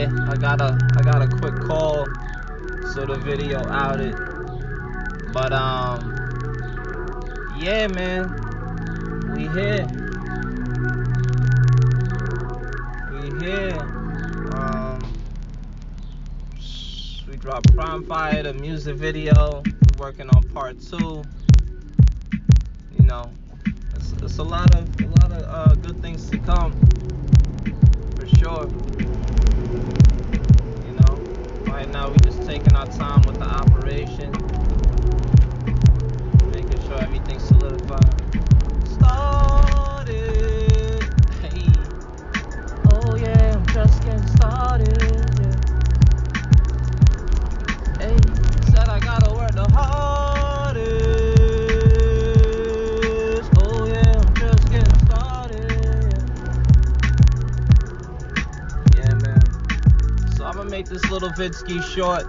Yeah, I got a quick call, so the video outed. But yeah, man, we here. We dropped Prime Fire, the music video. We're working on part 2. You know, it's a lot of good things to come, for sure. You know, right now we just taking our time with the operation, making sure everything's solidified. Started. Hey. Oh yeah, I'm just getting started. Yeah. Hey, said I gotta work the hardest. Oh yeah, I'm just getting started. Yeah, man. So I'm gonna make this little vidski short.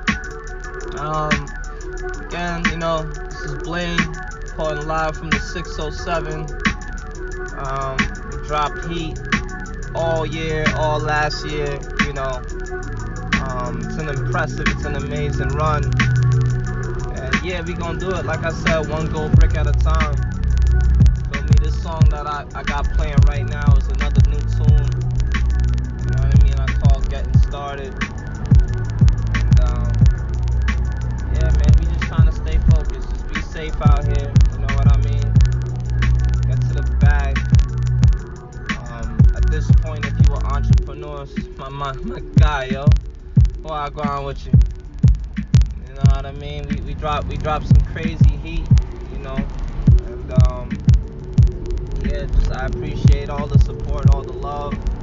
Again, you know, this is Blaine, calling live from the 607. We dropped heat all year, all last year, you know. It's an impressive, it's an amazing run. And yeah, we gonna do it, like I said, one gold brick at a time. Feel me? This song that I got playing right now is another new tune. You know what I mean? I call Getting Started. And yeah, man, we just trying to stay focused. Just be safe out here, you know what I mean? Get to the bag. At this point, if you were entrepreneurs, my guy, yo, where I go on with you? You know what I mean? We dropped some crazy heat, you know, and yeah, just I appreciate all the support, all the love.